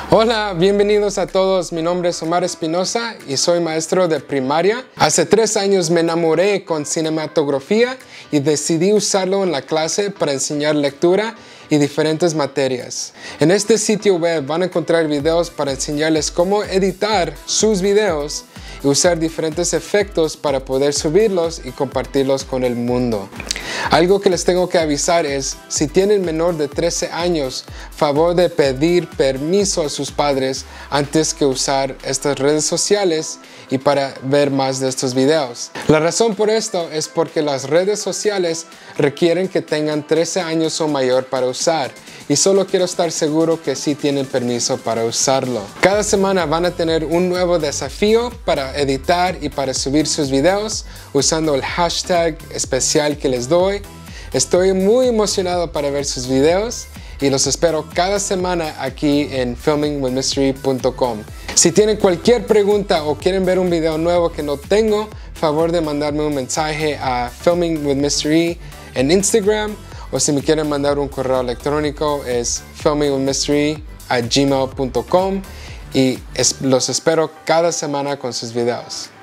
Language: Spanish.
Hola, bienvenidos a todos. Mi nombre es Omar Espinosa y soy maestro de primaria. Hace 3 años me enamoré con cinematografía y decidí usarlo en la clase para enseñar lectura y diferentes materias. En este sitio web van a encontrar videos para enseñarles cómo editar sus videos y usar diferentes efectos para poder subirlos y compartirlos con el mundo. Algo que les tengo que avisar es, si tienen menor de 13 años, favor de pedir permiso a sus padres antes que usar estas redes sociales y para ver más de estos videos. La razón por esto es porque las redes sociales requieren que tengan 13 años o mayor para usar y solo quiero estar seguro que sí tienen permiso para usarlo. Cada semana van a tener un nuevo desafío para editar y para subir sus videos usando el hashtag especial que les doy. Estoy muy emocionado para ver sus videos y los espero cada semana aquí en filmingwithmystery.com. Si tienen cualquier pregunta o quieren ver un video nuevo que no tengo, favor de mandarme un mensaje a filmingwithmystery en Instagram, o si me quieren mandar un correo electrónico es filmingwithmystery@gmail.com y los espero cada semana con sus videos.